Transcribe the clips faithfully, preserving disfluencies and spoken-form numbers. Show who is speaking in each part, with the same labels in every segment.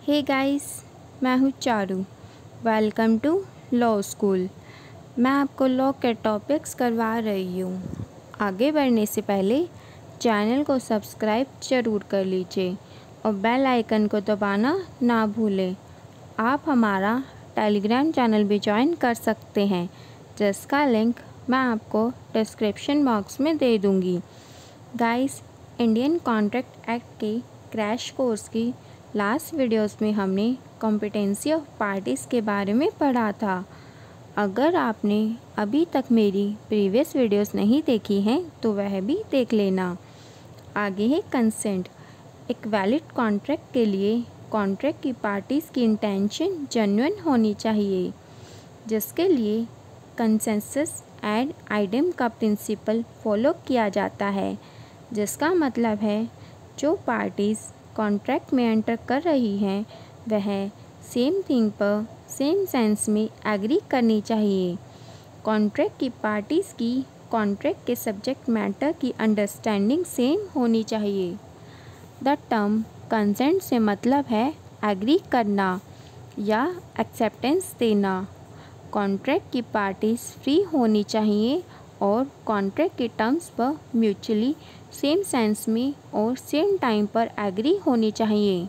Speaker 1: हे guys, मैं हूँ Charu. Welcome to law school. मैं आपको लॉ के टॉपिक्स करवा रही हूँ। आगे बढ़ने से पहले चैनल को सब्सक्राइब ज़रूर कर लीजिए और बेल आइकन को दबाना ना भूलें। आप हमारा टेलीग्राम चैनल भी ज्वाइन कर सकते हैं, जिसका लिंक मैं आपको डिस्क्रिप्शन बॉक्स में दे दूँगी। गाइस, इंडियन कॉन्ट्रैक्ट एक्ट के क्रैश कोर्स की लास्ट वीडियोस में हमने कॉम्पिटेंसी ऑफ पार्टीज़ के बारे में पढ़ा था। अगर आपने अभी तक मेरी प्रीवियस वीडियोस नहीं देखी हैं तो वह भी देख लेना। आगे है कंसेंट। एक वैलिड कॉन्ट्रैक्ट के लिए कॉन्ट्रैक्ट की पार्टीज़ की इंटेंशन जेन्युइन होनी चाहिए, जिसके लिए कंसेंसस एड आइडेम का प्रिंसिपल फॉलो किया जाता है, जिसका मतलब है जो पार्टीज़ कॉन्ट्रैक्ट में एंटर कर रही हैं वह सेम थिंग पर सेम सेंस में एग्री करनी चाहिए। कॉन्ट्रैक्ट की पार्टीज़ की कॉन्ट्रैक्ट के सब्जेक्ट मैटर की अंडरस्टैंडिंग सेम होनी चाहिए। द टर्म कंसेंट से मतलब है एग्री करना या एक्सेप्टेंस देना। कॉन्ट्रैक्ट की पार्टीज़ फ्री होनी चाहिए और कॉन्ट्रैक्ट के टर्म्स पर म्यूचुअली सेम सेंस में और सेम टाइम पर एग्री होनी चाहिए।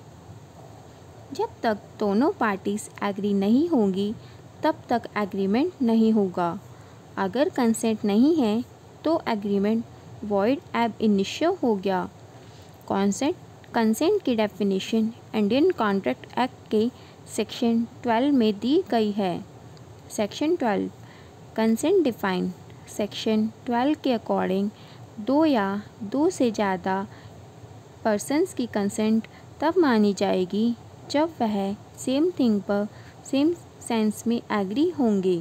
Speaker 1: जब तक दोनों पार्टीज़ एग्री नहीं होंगी तब तक एग्रीमेंट नहीं होगा। अगर कंसेंट नहीं है तो एग्रीमेंट वॉइड एब इनिशियो हो गया। कॉन्सेंट कंसेंट की डेफिनेशन इंडियन कॉन्ट्रैक्ट एक्ट के सेक्शन ट्वेल्व में दी गई है। Section twelve consent define. Section twelve के अकॉर्डिंग दो या दो से ज़्यादा पर्सन्स की कंसेंट तब मानी जाएगी जब वह सेम थिंग पर सेम सेंस में एग्री होंगे।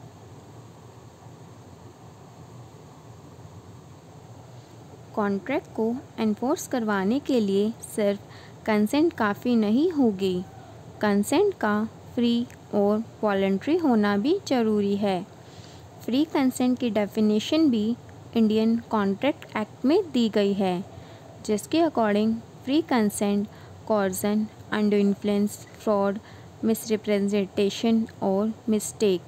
Speaker 1: कॉन्ट्रैक्ट को एनफोर्स करवाने के लिए सिर्फ कंसेंट काफ़ी नहीं होगी, कंसेंट का फ्री और वॉलंटरी होना भी ज़रूरी है। फ्री कंसेंट की डेफिनेशन भी इंडियन कॉन्ट्रैक्ट एक्ट में दी गई है, जिसके according free consent coercion, under influence, fraud, misrepresentation और मिस्टेक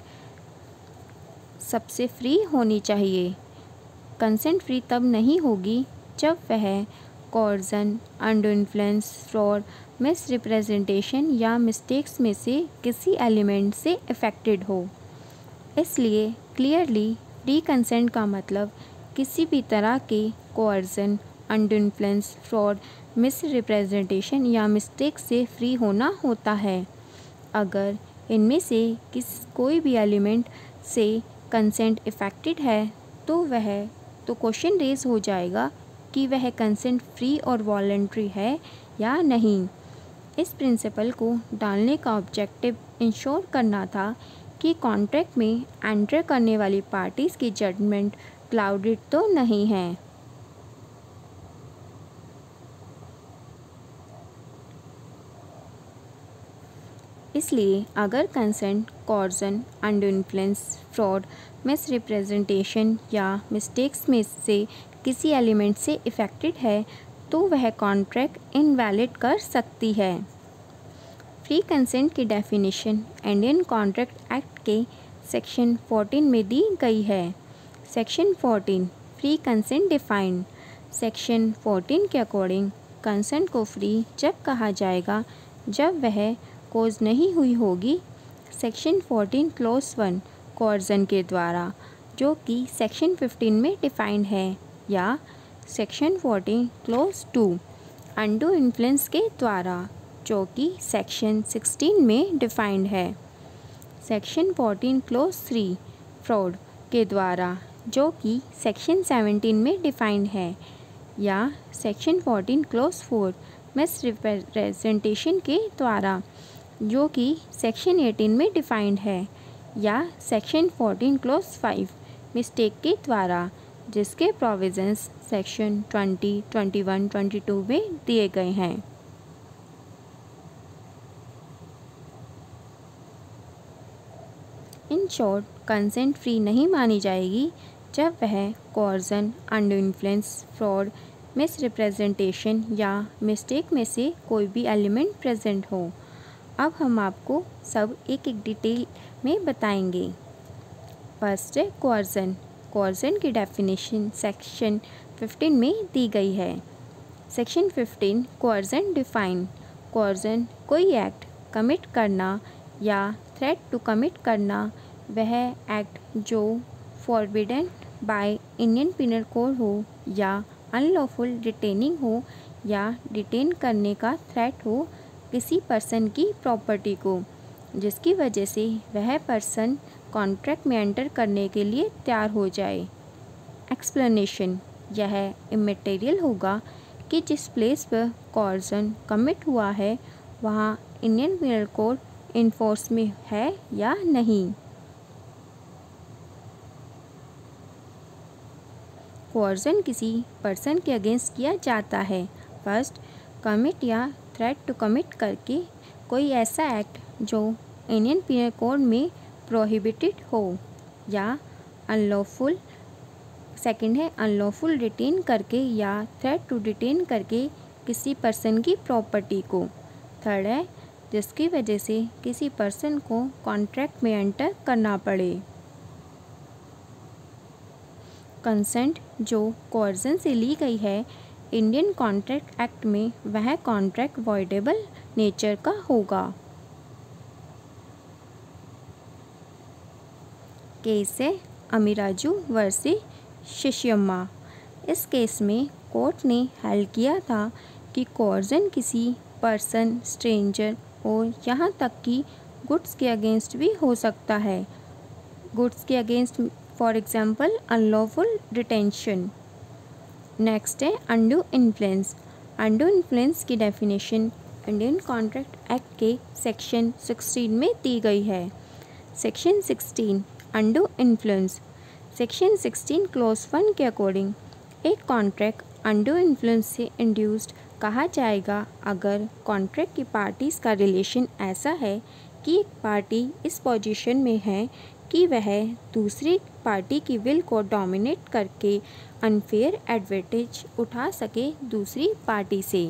Speaker 1: सबसे फ्री होनी चाहिए। कंसेंट फ्री तब नहीं होगी जब वह coercion, under influence, fraud, misrepresentation या मिस्टेक्स में से किसी एलिमेंट से अफेक्टेड हो। इसलिए क्लियरली फ्री कंसेंट का मतलब किसी भी तरह के coercion, under influence, fraud, misrepresentation या मिस्टेक से फ्री होना होता है। अगर इनमें से किस कोई भी एलिमेंट से कंसेंट इफेक्टेड है तो वह तो क्वेश्चन रेज हो जाएगा कि वह कंसेंट फ्री और वॉलंटरी है या नहीं। इस प्रिंसिपल को डालने का ऑब्जेक्टिव इंश्योर करना था कि कॉन्ट्रैक्ट में एंटर करने वाली पार्टीज़ की जजमेंट क्लाउडेड तो नहीं है। इसलिए अगर consent coercion, under influence, fraud, misrepresentation या मिस्टेक्स में से किसी एलिमेंट से इफेक्टेड है तो वह कॉन्ट्रैक्ट इनवैलिड कर सकती है। फ्री कंसेंट की डेफिनेशन इंडियन कॉन्ट्रैक्ट एक्ट के सेक्शन फोर्टीन में दी गई है। Section fourteen free consent defined. Section fourteen के अकॉर्डिंग कंसेंट को फ्री जब कहा जाएगा जब वह कोज नहीं हुई होगी section fourteen clause one coercion के द्वारा, जो कि सेक्शन फिफ्टीन में डिफाइंड है, या section fourteen clause two under influence के द्वारा, जो कि सेक्शन सिक्सटीन में डिफाइंड है। Section fourteen clause three fraud के द्वारा, जो कि सेक्शन सेवनटीन में डिफाइंड है, या section fourteen clause four misrepresentation के द्वारा, जो कि सेक्शन एटीन में डिफाइंड है, या section fourteen clause five mistake के द्वारा, जिसके provisions section twenty, twenty one, twenty two में दिए गए हैं। इन शॉर्ट, कंसेंट फ्री नहीं मानी जाएगी जब वह coercion, under influence, fraud, misrepresentation या मिस्टेक में से कोई भी एलिमेंट प्रेजेंट हो। अब हम आपको सब एक एक डिटेल में बताएंगे। फर्स्ट है कोअर्जन। कोअर्जन की डेफिनेशन सेक्शन फिफ्टीन में दी गई है। Section fifteen coercion define. Coercion कोई एक्ट कमिट करना या थ्रेट टू कमिट करना, वह एक्ट जो forbidden by Indian penal code हो या अनलॉफुल डिटेनिंग हो या डिटेन करने का थ्रेट हो किसी पर्सन की प्रॉपर्टी को, जिसकी वजह से वह पर्सन कॉन्ट्रैक्ट में एंटर करने के लिए तैयार हो जाए। एक्सप्लेनेशन, यह इमटेरियल होगा कि जिस प्लेस पर कोअर्जन कमिट हुआ है वहाँ इंडियन पिनल कोड इन्फोर्स में है या नहीं। कोअर्जन किसी पर्सन के अगेंस्ट किया जाता है फर्स्ट कमिट या थ्रेट टू कमिट करके कोई ऐसा एक्ट जो इंडियन पिनल कोड में प्रोहिबिटेड हो, या अनलॉफुल सेकंड है अनलॉफुल डिटेन करके या थ्रेट टू डिटेन करके किसी पर्सन की प्रॉपर्टी को। थर्ड है जिसकी वजह से किसी पर्सन को कॉन्ट्रैक्ट में एंटर करना पड़े। कंसेंट जो कोअर्जन से ली गई है इंडियन कॉन्ट्रैक्ट एक्ट में, वह कॉन्ट्रैक्ट वॉइडेबल नेचर का होगा। केस है अमीराजू वर्सेस शिशियम्मा। इस केस में कोर्ट ने हल किया था कि कोअर्जन किसी पर्सन, स्ट्रेंजर और यहाँ तक कि गुड्स के अगेंस्ट भी हो सकता है। गुड्स के against for example unlawful detention. Next है अनडू इन्फ्लुएंस। अनडू इन्फ्लुएंस की डेफिनेशन इंडियन कॉन्ट्रैक्ट एक्ट के सेक्शन सिक्सटीन में दी गई है। Section sixteen undue influence. Section sixteen clause one के अकॉर्डिंग एक कॉन्ट्रैक्ट अनडू इन्फ्लुएंस से इंड्यूस्ड कहा जाएगा अगर कॉन्ट्रैक्ट की पार्टीज़ का रिलेशन ऐसा है कि एक पार्टी इस पोजीशन में है कि वह दूसरी पार्टी की विल को डोमिनेट करके अनफेयर एडवांटेज उठा सके दूसरी पार्टी से।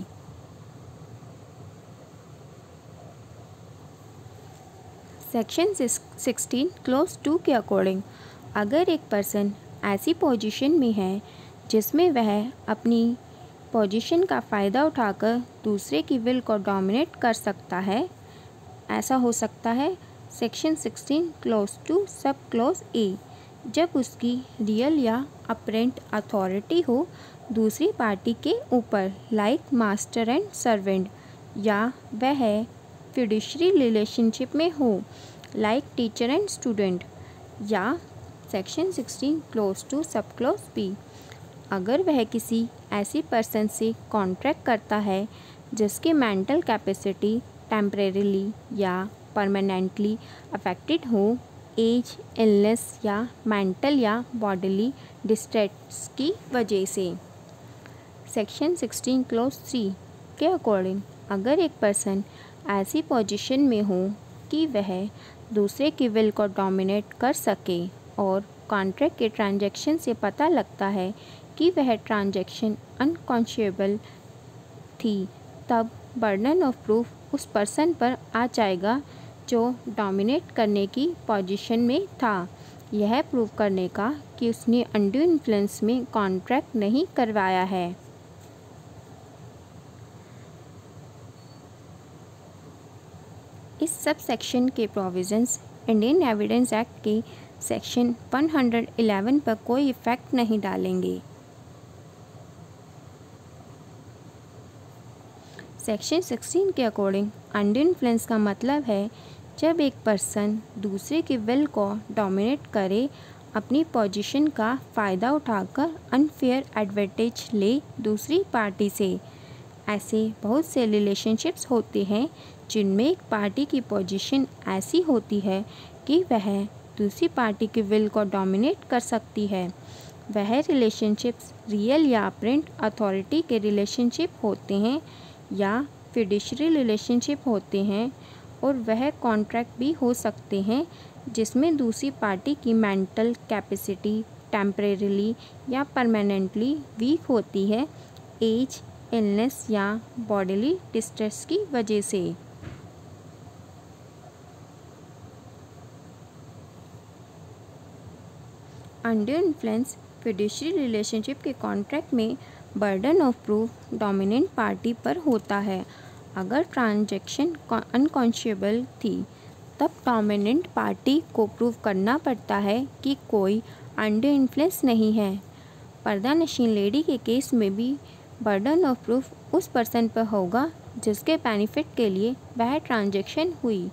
Speaker 1: सेक्शन सिक्सटीन क्लॉज टू के अकॉर्डिंग अगर एक पर्सन ऐसी पोजीशन में है जिसमें वह अपनी पोजीशन का फ़ायदा उठाकर दूसरे की विल को डोमिनेट कर सकता है, ऐसा हो सकता है section sixteen clause two sub clause A, जब उसकी रियल या अपरेंट अथॉरिटी हो दूसरी पार्टी के ऊपर, लाइक मास्टर एंड सर्वेंट, या वह फिड्यूशरी रिलेशनशिप में हो लाइक टीचर एंड स्टूडेंट, या section sixteen clause two sub clause B अगर वह किसी ऐसी पर्सन से कॉन्ट्रैक्ट करता है जिसकी मेंटल कैपेसिटी टेम्परेरीली या परमानेंटली अफेक्टेड हो एज, इलनेस या मेंटल या बॉडीली डिस्ट्रेस की वजह से। सेक्शन सिक्सटीन क्लॉज थ्री के अकॉर्डिंग अगर एक पर्सन ऐसी पोजीशन में हो कि वह दूसरे की विल को डोमिनेट कर सके और कॉन्ट्रैक्ट के ट्रांजैक्शन से पता लगता है कि वह ट्रांजैक्शन अनकॉन्शियबल थी, तब बर्डन ऑफ प्रूफ उस पर्सन पर आ जाएगा जो डोमिनेट करने की पोजीशन में था, यह प्रूव करने का कि उसने अनड्यू इन्फ्लुएंस में कॉन्ट्रैक्ट नहीं करवाया है। इस सब सेक्शन के प्रोविजंस इंडियन एविडेंस एक्ट के सेक्शन वन हंड्रेड इलेवन पर कोई इफ़ेक्ट नहीं डालेंगे। सेक्शन सिक्सटीन के अकॉर्डिंग अनड्यू इन्फ्लुएंस का मतलब है जब एक पर्सन दूसरे की विल को डोमिनेट करे, अपनी पोजीशन का फ़ायदा उठाकर अनफेयर एडवांटेज ले दूसरी पार्टी से। ऐसे बहुत से रिलेशनशिप्स होते हैं जिनमें एक पार्टी की पोजीशन ऐसी होती है कि वह दूसरी पार्टी की विल को डोमिनेट कर सकती है। वह रिलेशनशिप्स रियल या अपरेंट अथॉरिटी के रिलेशनशिप होते हैं या फिड्यूशरी रिलेशनशिप होते हैं, और वह कॉन्ट्रैक्ट भी हो सकते हैं जिसमें दूसरी पार्टी की मेंटल कैपेसिटी टेम्परेरीली या परमानेंटली वीक होती है एज, इलनेस या बॉडीली डिस्ट्रेस की वजह से। अंडर इन्फ्लुएंस फिड्यूशियरी रिलेशनशिप के कॉन्ट्रैक्ट में burden of proof dominant party पर होता है। अगर ट्रांजैक्शन अनकॉन्शियबल थी तब डोमिनेंट पार्टी को प्रूव करना पड़ता है कि कोई अंडर इन्फ्लुएंस नहीं है। पर्दा नशीन लेडी के केस में भी बर्डन ऑफ प्रूफ उस पर्सन पर होगा जिसके बेनिफिट के लिए वह ट्रांजैक्शन हुई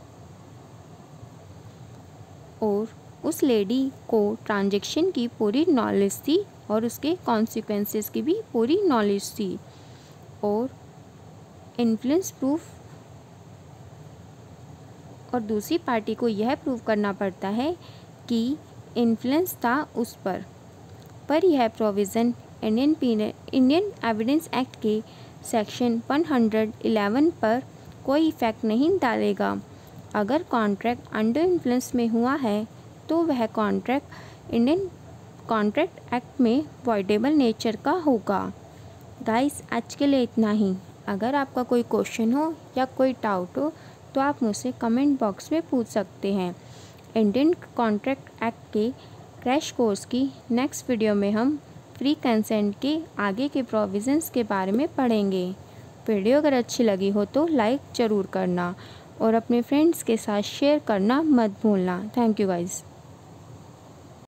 Speaker 1: और उस लेडी को ट्रांजैक्शन की पूरी नॉलेज थी और उसके कॉन्सिक्वेंसेस की भी पूरी नॉलेज थी। और इन्फ्लुएंस प्रूफ और दूसरी पार्टी को यह प्रूव करना पड़ता है कि इन्फ्लुएंस था उस पर पर यह provision Indian penal Indian evidence act के सेक्शन एक सौ ग्यारह पर कोई इफ़ेक्ट नहीं डालेगा। अगर कॉन्ट्रैक्ट अंडर इन्फ्लुएंस में हुआ है तो वह कॉन्ट्रैक्ट इंडियन कॉन्ट्रैक्ट एक्ट में वॉइडेबल नेचर का होगा। गाइस, आज के लिए इतना ही। अगर आपका कोई क्वेश्चन हो या कोई डाउट हो तो आप मुझसे कमेंट बॉक्स में पूछ सकते हैं। इंडियन कॉन्ट्रैक्ट एक्ट के क्रैश कोर्स की नेक्स्ट वीडियो में हम फ्री कंसेंट के आगे के प्रोविज़न्स के बारे में पढ़ेंगे। वीडियो अगर अच्छी लगी हो तो लाइक ज़रूर करना और अपने फ्रेंड्स के साथ शेयर करना मत भूलना। Thank you guys.